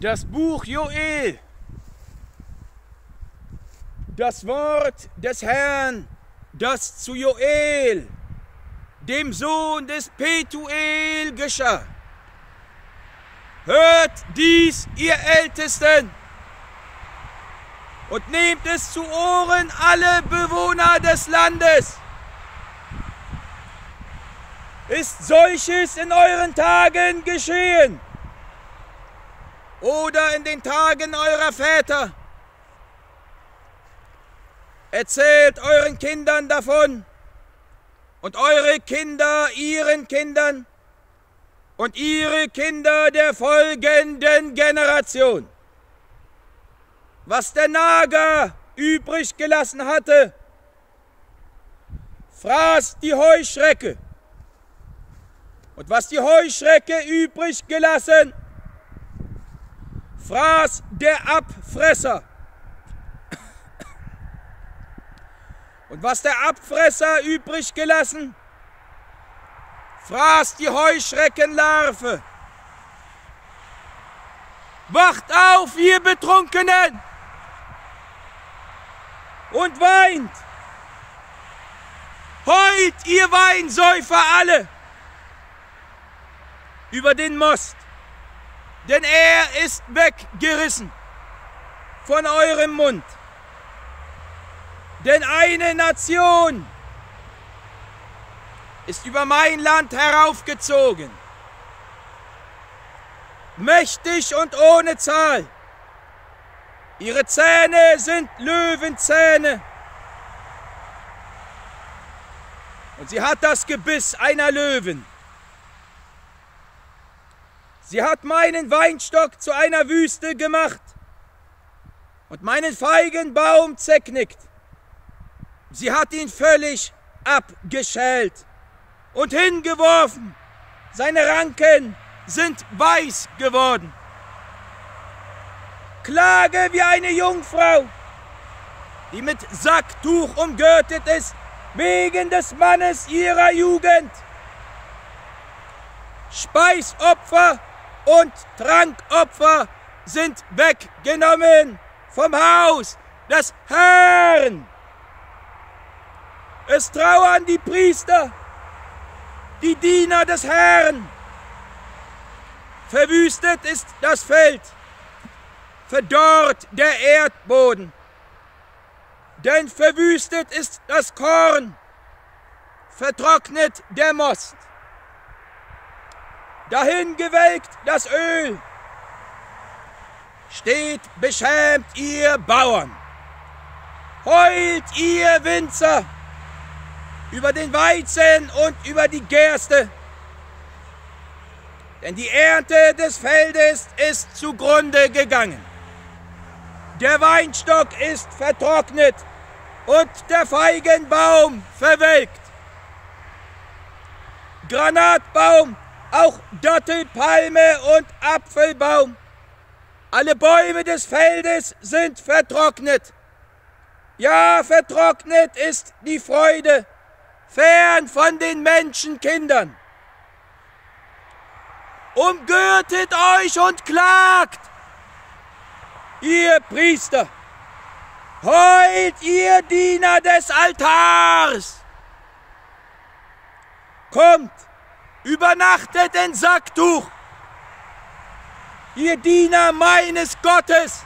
Das Buch Joel, das Wort des Herrn, das zu Joel, dem Sohn des Petuel, geschah. Hört dies, ihr Ältesten, und nehmt es zu Ohren, alle Bewohner des Landes. Ist solches in euren Tagen geschehen? Oder in den Tagen eurer Väter? Erzählt euren Kindern davon und eure Kinder ihren Kindern und ihre Kinder der folgenden Generation. Was der Nager übrig gelassen hatte, fraß die Heuschrecke. Und was die Heuschrecke übrig gelassen, fraß der Abfresser. Und was der Abfresser übrig gelassen, fraß die Heuschreckenlarve. Wacht auf, ihr Betrunkenen, und weint. Heult, ihr Weinsäufer alle, über den Most, denn er ist weggerissen von eurem Mund. Denn eine Nation ist über mein Land heraufgezogen, mächtig und ohne Zahl. Ihre Zähne sind Löwenzähne und sie hat das Gebiss einer Löwen. Sie hat meinen Weinstock zu einer Wüste gemacht und meinen Feigenbaum zerknickt. Sie hat ihn völlig abgeschält und hingeworfen. Seine Ranken sind weiß geworden. Klage wie eine Jungfrau, die mit Sacktuch umgürtet ist, wegen des Mannes ihrer Jugend. Speisopfer und Trankopfer sind weggenommen vom Haus des Herrn. Es trauern die Priester, die Diener des Herrn. Verwüstet ist das Feld, verdorrt der Erdboden. Denn verwüstet ist das Korn, vertrocknet der Most. Dahin gewelkt das Öl. Steht beschämt, ihr Bauern. Heult, ihr Winzer, über den Weizen und über die Gerste. Denn die Ernte des Feldes ist zugrunde gegangen. Der Weinstock ist vertrocknet und der Feigenbaum verwelkt. Granatbaum, auch Dattelpalme und Apfelbaum, alle Bäume des Feldes sind vertrocknet. Ja, vertrocknet ist die Freude, fern von den Menschenkindern. Umgürtet euch und klagt, ihr Priester, heult, ihr Diener des Altars. Kommt, übernachtet in Sacktuch, ihr Diener meines Gottes,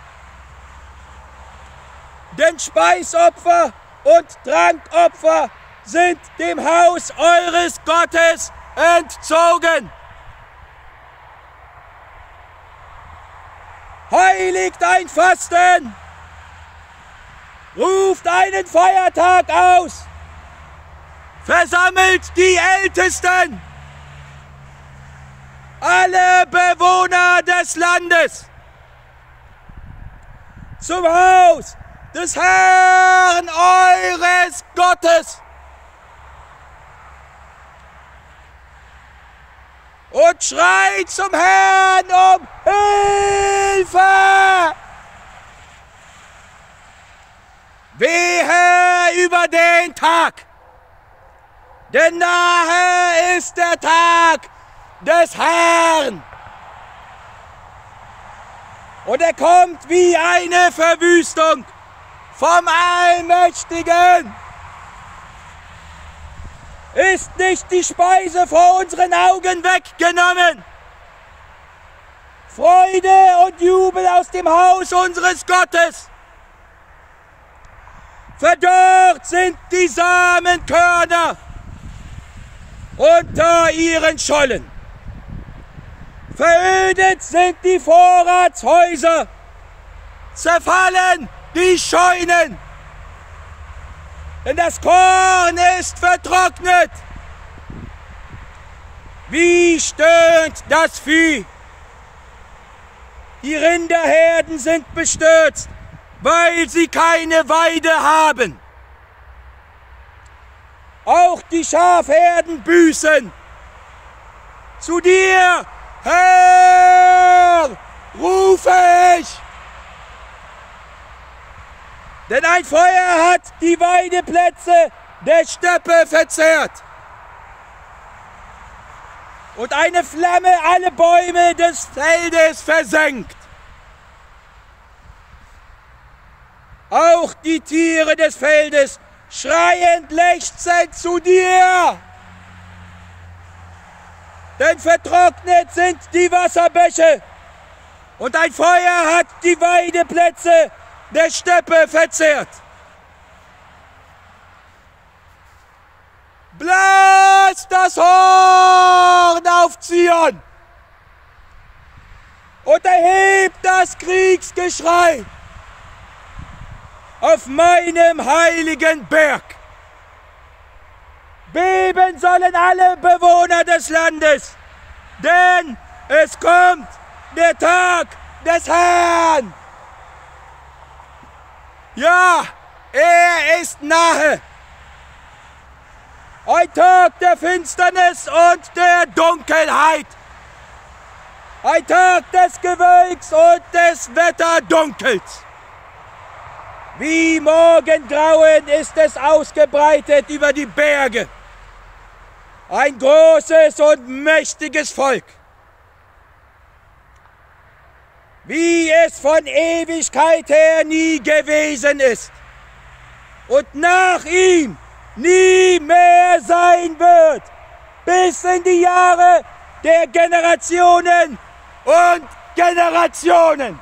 denn Speisopfer und Trankopfer sind dem Haus eures Gottes entzogen. Heiligt ein Fasten, ruft einen Feiertag aus, versammelt die Ältesten, alle Bewohner des Landes, zum Haus des Herrn eures Gottes und schreit zum Herrn um Hilfe. Wehe über den Tag, denn nahe ist der Tag des Herrn. Und er kommt wie eine Verwüstung vom Allmächtigen. Ist nicht die Speise vor unseren Augen weggenommen? Freude und Jubel aus dem Haus unseres Gottes. Verdorrt sind die Samenkörner unter ihren Schollen. Verödet sind die Vorratshäuser, zerfallen die Scheunen. Denn das Korn ist vertrocknet. Wie stöhnt das Vieh? Die Rinderherden sind bestürzt, weil sie keine Weide haben. Auch die Schafherden büßen. Zu dir, Herr, rufe ich. Denn ein Feuer hat die Weideplätze der Steppe verzehrt. Und eine Flamme alle Bäume des Feldes versenkt. Auch die Tiere des Feldes schreiend lechzend zu dir. Denn vertrocknet sind die Wasserbäche und ein Feuer hat die Weideplätze der Steppe verzehrt. Blas das Horn auf Zion und erhebt das Kriegsgeschrei auf meinem heiligen Berg. Beben sollen alle Bewohner des Landes, denn es kommt der Tag des Herrn. Ja, er ist nahe. Ein Tag der Finsternis und der Dunkelheit. Ein Tag des Gewölks und des Wetterdunkels. Wie Morgengrauen ist es ausgebreitet über die Berge. Ein großes und mächtiges Volk. Wie es von Ewigkeit her nie gewesen ist und nach ihm nie mehr sein wird, bis in die Jahre der Generationen und Generationen.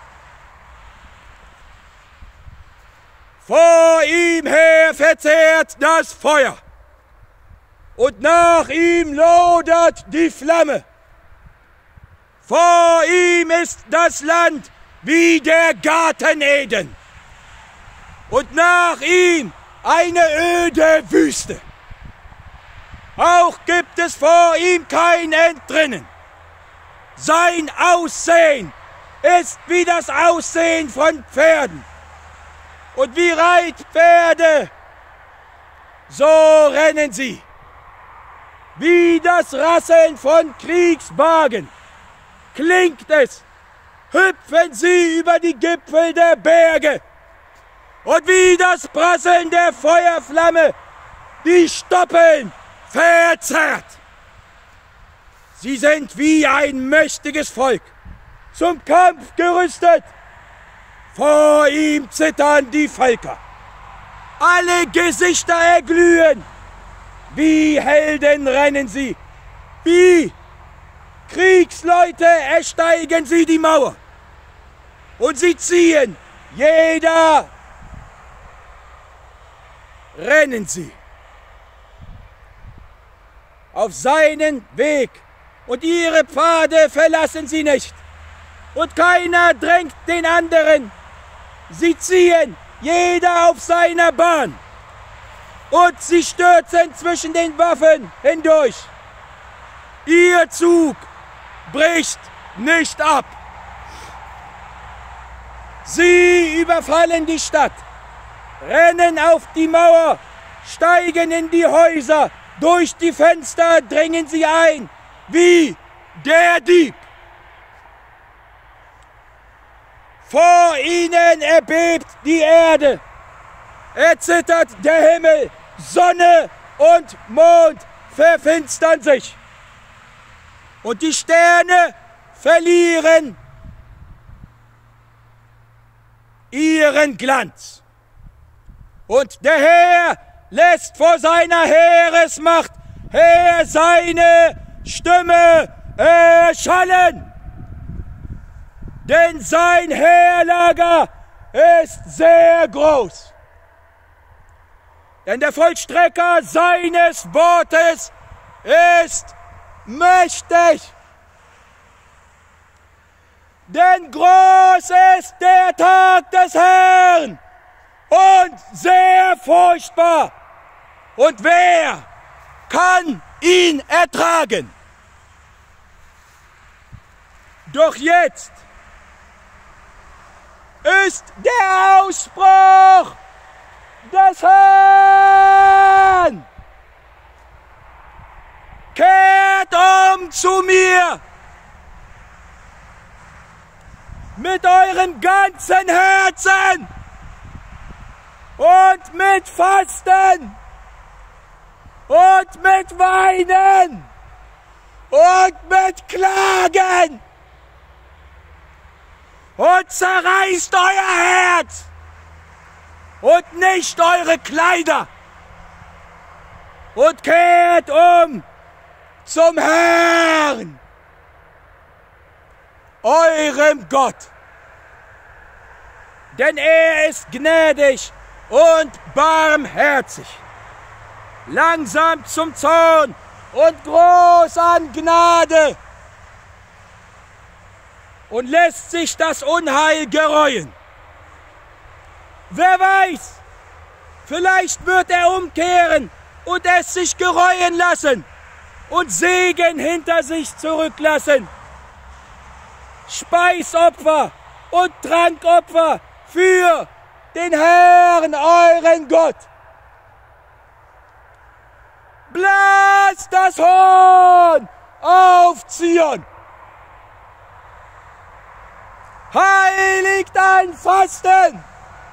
Vor ihm her verzehrt das Feuer und nach ihm lodert die Flamme. Vor ihm ist das Land wie der Garten Eden und nach ihm eine öde Wüste. Auch gibt es vor ihm kein Entrinnen. Sein Aussehen ist wie das Aussehen von Pferden und wie Reitpferde, so rennen sie. Wie das Rasseln von Kriegswagen klingt es, hüpfen sie über die Gipfel der Berge und wie das Prasseln der Feuerflamme die Stoppeln verzerrt. Sie sind wie ein mächtiges Volk, zum Kampf gerüstet. Vor ihm zittern die Völker. Alle Gesichter erglühen. Wie Helden rennen sie. Wie Kriegsleute ersteigen sie die Mauer. Und sie ziehen, jeder rennen sie auf seinen Weg. Und ihre Pfade verlassen sie nicht. Und keiner drängt den anderen. Sie ziehen, jeder auf seiner Bahn. Und sie stürzen zwischen den Waffen hindurch. Ihr Zug bricht nicht ab. Sie überfallen die Stadt, rennen auf die Mauer, steigen in die Häuser, durch die Fenster dringen sie ein, wie der Dieb. Vor ihnen erbebt die Erde, erzittert der Himmel, Sonne und Mond verfinstern sich. Und die Sterne verlieren ihren Glanz. Und der Herr lässt vor seiner Heeresmacht her seine Stimme erschallen. Denn sein Heerlager ist sehr groß. Denn der Vollstrecker seines Wortes ist mächtig. Denn groß ist der Tag des Herrn und sehr furchtbar. Und wer kann ihn ertragen? Doch jetzt ist der Ausbruch des Herrn. Kehrt um zu mir mit eurem ganzen Herzen und mit Fasten und mit Weinen und mit Klagen und zerreißt euer Herz und nicht eure Kleider und kehrt um zum Herrn, eurem Gott. Denn er ist gnädig und barmherzig, langsam zum Zorn und groß an Gnade und lässt sich das Unheil gereuen. Wer weiß, vielleicht wird er umkehren und es sich gereuen lassen und Segen hinter sich zurücklassen. Speisopfer und Trankopfer für den Herrn, euren Gott. Blasst das Horn auf Zion. Heiligt ein Fasten.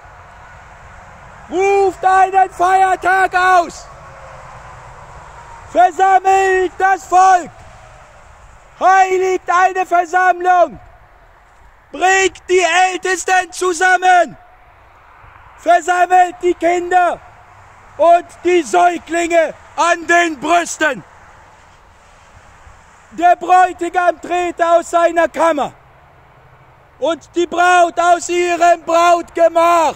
Ruft einen Feiertag aus. Versammelt das Volk. Heiligt eine Versammlung. Bringt die Ältesten zusammen. Versammelt die Kinder und die Säuglinge an den Brüsten. Der Bräutigam trete aus seiner Kammer und die Braut aus ihrem Brautgemach.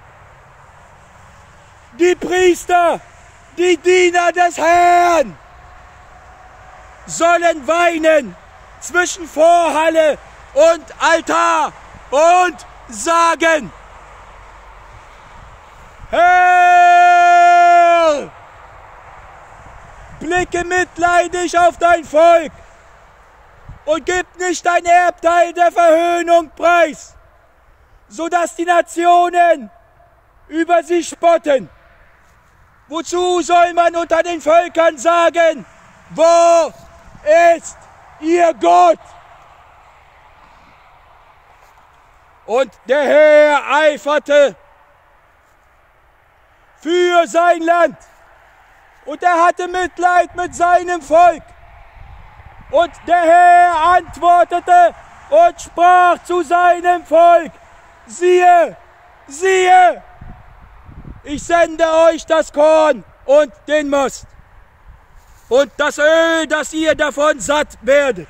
Die Priester, die Diener des Herrn, sollen weinen zwischen Vorhalle und Altar und sagen: Herr, blicke mitleidig auf dein Volk und gib nicht dein Erbteil der Verhöhnung preis, so dass die Nationen über sie spotten. Wozu soll man unter den Völkern sagen: Wo ist ihr Gott? Und der Herr eiferte für sein Land und er hatte Mitleid mit seinem Volk. Und der Herr antwortete und sprach zu seinem Volk: Siehe, siehe, ich sende euch das Korn und den Most und das Öl, dass ihr davon satt werdet.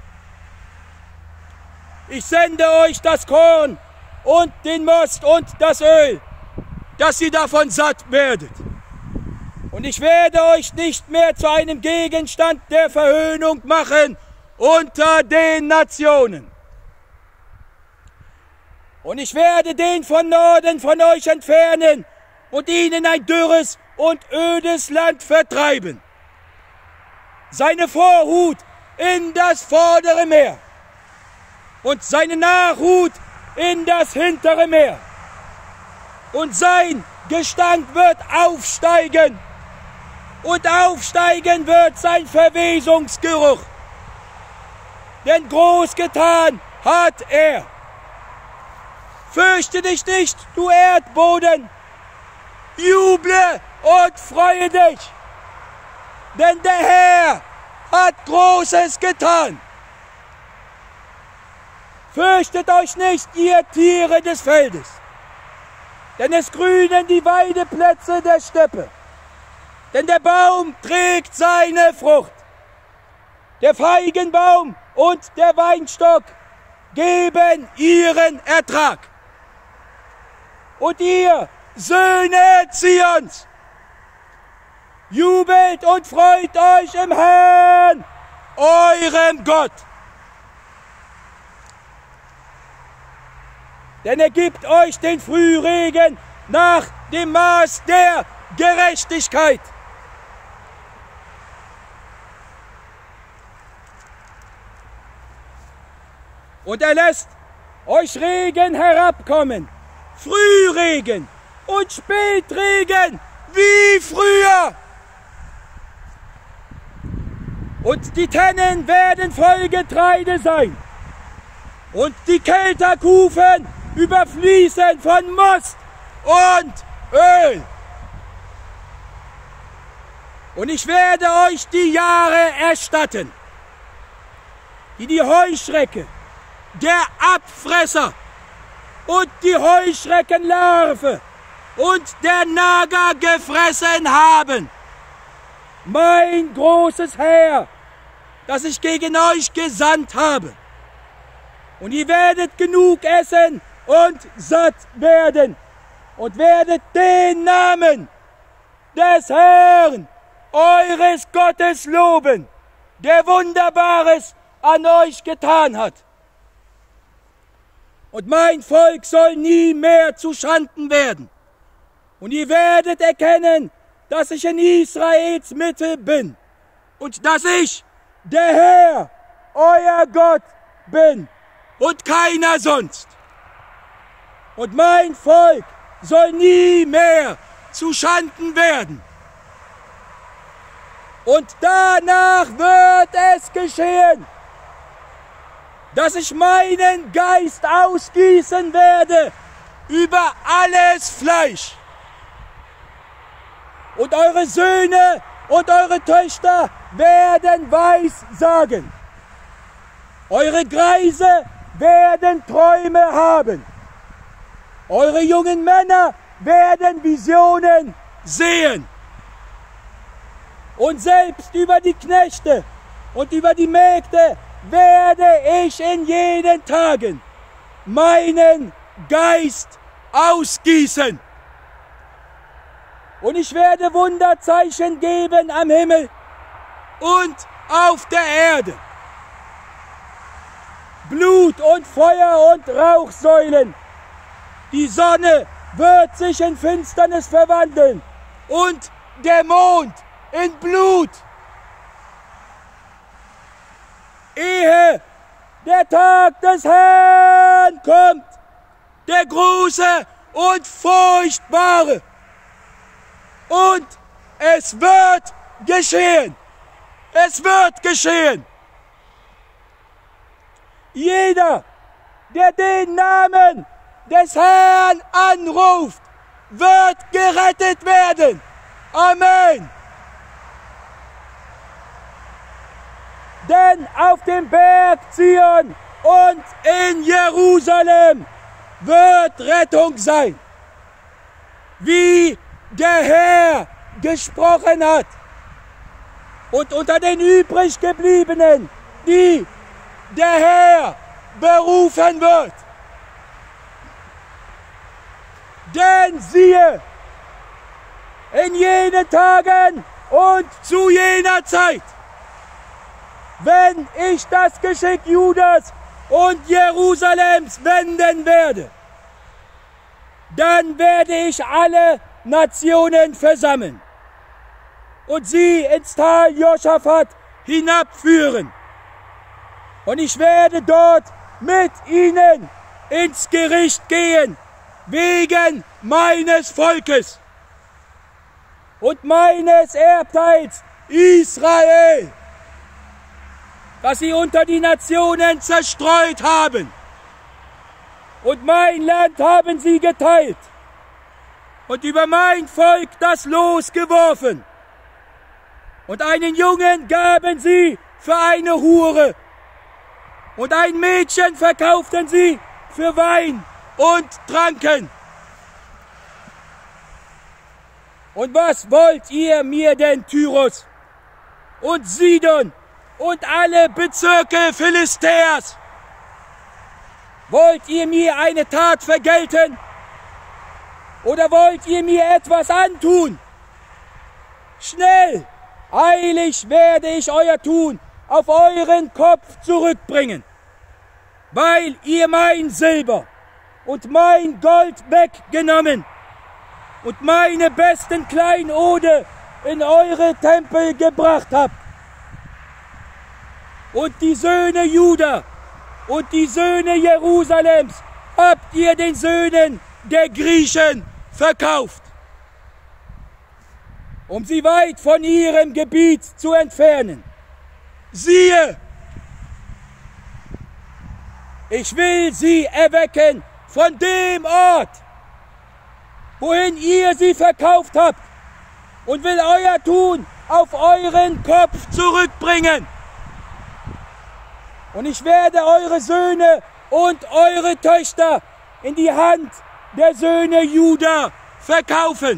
Ich sende euch das Korn und den Most und das Öl, dass ihr davon satt werdet. Und ich werde euch nicht mehr zu einem Gegenstand der Verhöhnung machen unter den Nationen. Und ich werde den von Norden von euch entfernen und ihn in ein dürres und ödes Land vertreiben. Seine Vorhut in das vordere Meer und seine Nachhut in das hintere Meer. Und sein Gestank wird aufsteigen und aufsteigen wird sein Verwesungsgeruch. Denn groß getan hat er. Fürchte dich nicht, du Erdboden, juble und freue dich, denn der Herr hat Großes getan. Fürchtet euch nicht, ihr Tiere des Feldes, denn es grünen die Weideplätze der Steppe. Denn der Baum trägt seine Frucht. Der Feigenbaum und der Weinstock geben ihren Ertrag. Und ihr, Söhne Zions, jubelt und freut euch im Herrn, eurem Gott. Denn er gibt euch den Frühregen nach dem Maß der Gerechtigkeit. Und er lässt euch Regen herabkommen, Frühregen und Spätregen wie früher. Und die Tennen werden voll Getreide sein und die Kelterkufen überfließen von Most und Öl. Und ich werde euch die Jahre erstatten, die die Heuschrecke, der Abfresser und die Heuschreckenlarve und der Nager gefressen haben. Mein großes Heer, das ich gegen euch gesandt habe. Und ihr werdet genug essen und satt werden und werdet den Namen des Herrn, eures Gottes, loben, der Wunderbares an euch getan hat. Und mein Volk soll nie mehr zu Schanden werden. Und ihr werdet erkennen, dass ich in Israels Mitte bin und dass ich, der Herr, euer Gott bin und keiner sonst. Und mein Volk soll nie mehr zu Schanden werden. Und danach wird es geschehen, dass ich meinen Geist ausgießen werde über alles Fleisch. Und eure Söhne und eure Töchter werden Weissagen. Eure Greise werden Träume haben. Eure jungen Männer werden Visionen sehen. Und selbst über die Knechte und über die Mägde werde ich in jenen Tagen meinen Geist ausgießen. Und ich werde Wunderzeichen geben am Himmel und auf der Erde. Blut und Feuer und Rauchsäulen. Die Sonne wird sich in Finsternis verwandeln und der Mond in Blut. Ehe der Tag des Herrn kommt, der große und furchtbare. Und es wird geschehen. Es wird geschehen. Jeder, der den Namen des Herrn anruft, wird gerettet werden. Amen. Denn auf dem Berg Zion und in Jerusalem wird Rettung sein, wie der Herr gesprochen hat. Und unter den übriggebliebenen, die der Herr berufen wird. Denn siehe, in jenen Tagen und zu jener Zeit, wenn ich das Geschick Judas und Jerusalems wenden werde, dann werde ich alle Nationen versammeln und sie ins Tal Josaphat hinabführen. Und ich werde dort mit ihnen ins Gericht gehen, wegen meines Volkes und meines Erbteils Israel, das sie unter die Nationen zerstreut haben. Und mein Land haben sie geteilt und über mein Volk das Los geworfen. Und einen Jungen gaben sie für eine Hure und ein Mädchen verkauften sie für Wein und tranken. Und was wollt ihr mir denn, Tyrus und Sidon und alle Bezirke Philistäers? Wollt ihr mir eine Tat vergelten? Oder wollt ihr mir etwas antun? Schnell, eilig werde ich euer Tun auf euren Kopf zurückbringen, weil ihr mein Silber und mein Gold weggenommen und meine besten Kleinode in eure Tempel gebracht habt. Und die Söhne Juda und die Söhne Jerusalems habt ihr den Söhnen der Griechen verkauft, um sie weit von ihrem Gebiet zu entfernen. Siehe, ich will sie erwecken von dem Ort, wohin ihr sie verkauft habt, und will euer Tun auf euren Kopf zurückbringen. Und ich werde eure Söhne und eure Töchter in die Hand der Söhne Juda verkaufen.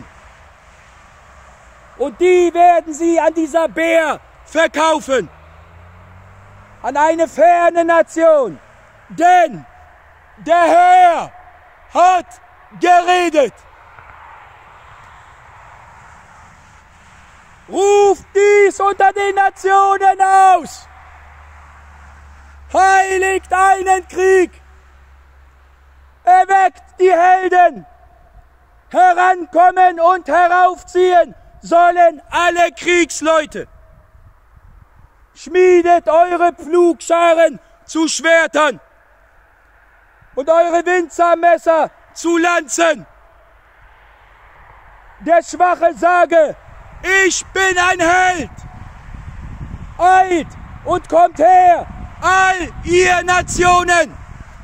Und die werden sie an die Sabäer verkaufen, an eine ferne Nation. Denn der Herr hat geredet. Ruft dies unter den Nationen aus. Heiligt einen Krieg. Erweckt die Helden. Herankommen und heraufziehen sollen alle Kriegsleute. Schmiedet eure Pflugscharen zu Schwertern und eure Winzermesser zu Lanzen. Der Schwache sage, ich bin ein Held. Eilt und kommt her, all ihr Nationen,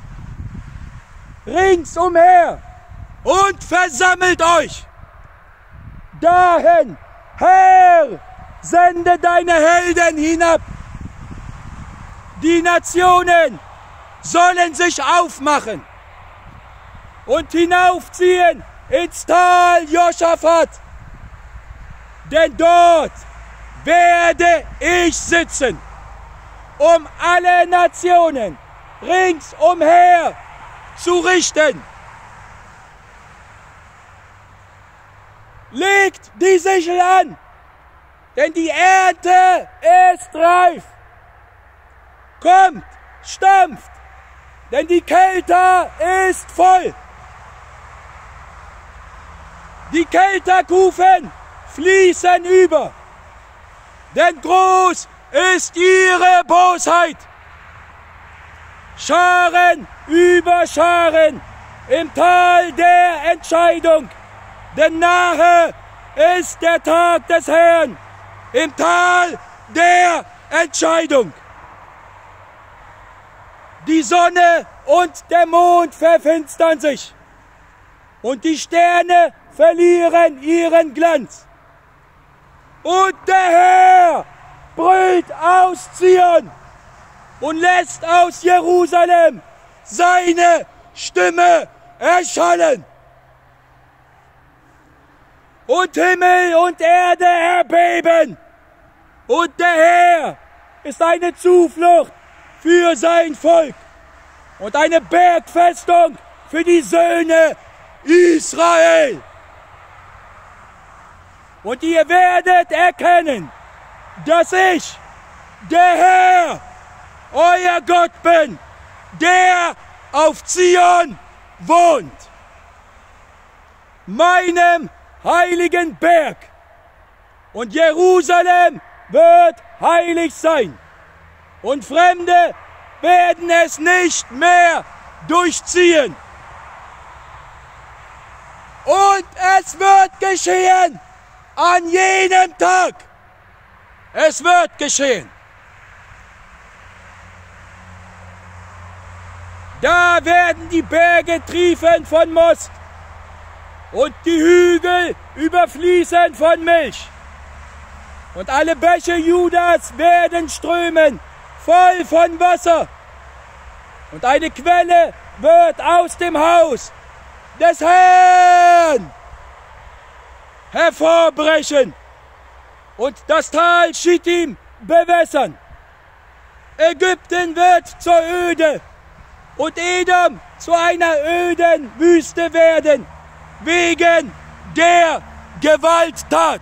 ringsumher, und versammelt euch. Dahin, Herr, sende deine Helden hinab. Die Nationen sollen sich aufmachen und hinaufziehen ins Tal Josaphat, denn dort werde ich sitzen, um alle Nationen ringsumher zu richten. Legt die Sichel an, denn die Ernte ist reif. Kommt, stampft, denn die Kelter ist voll. Die Kelterkufen fließen über, denn groß ist ihre Bosheit. Scharen über Scharen im Tal der Entscheidung, denn nahe ist der Tag des Herrn im Tal der Entscheidung. Die Sonne und der Mond verfinstern sich und die Sterne verlieren ihren Glanz. Und der Herr brüllt aus Zion und lässt aus Jerusalem seine Stimme erschallen. Und Himmel und Erde erbeben. Und der Herr ist eine Zuflucht für sein Volk und eine Bergfestung für die Söhne Israel. Und ihr werdet erkennen, dass ich, der Herr, euer Gott bin, der auf Zion wohnt, meinem heiligen Berg. Und Jerusalem wird heilig sein. Und Fremde werden es nicht mehr durchziehen. Und es wird geschehen an jenem Tag. Es wird geschehen. Da werden die Berge triefen von Most und die Hügel überfließen von Milch. Und alle Bäche Judas werden strömen, voll von Wasser. Und eine Quelle wird aus dem Haus des Herrn hervorbrechen und das Tal Schittim bewässern. Ägypten wird zur Öde und Edom zu einer öden Wüste werden, wegen der Gewalttat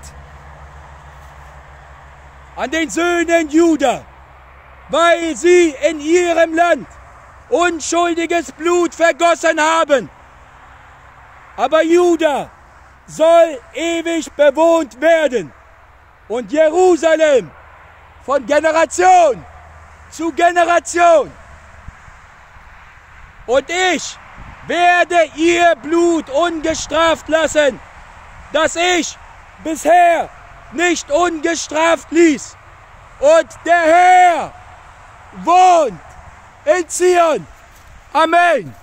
an den Söhnen Juda, weil sie in ihrem Land unschuldiges Blut vergossen haben. Aber Juda soll ewig bewohnt werden und Jerusalem von Generation zu Generation. Und ich werde ihr Blut ungestraft lassen, das ich bisher nicht ungestraft ließ. Und der Herr wohnt in Zion. Amen.